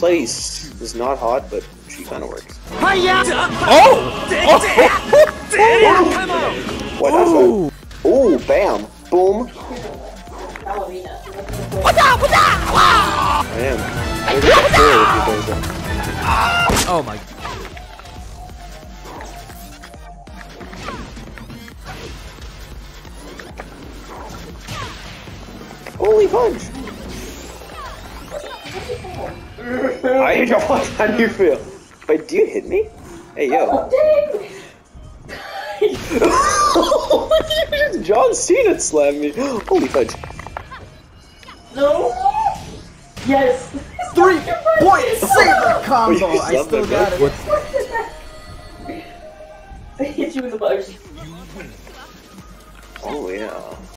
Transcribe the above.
place is not hot, but she kind of works. Oh! What happened? Oh, bam, boom. Man, Oh my. holy punch! I don't want. How do you feel? Wait, do you hit me? Hey, yo. John Cena slammed me. Holy fudge. No. Yes. 3-point saber combo. Wait, I still got it. I hit you in the butt. Oh yeah.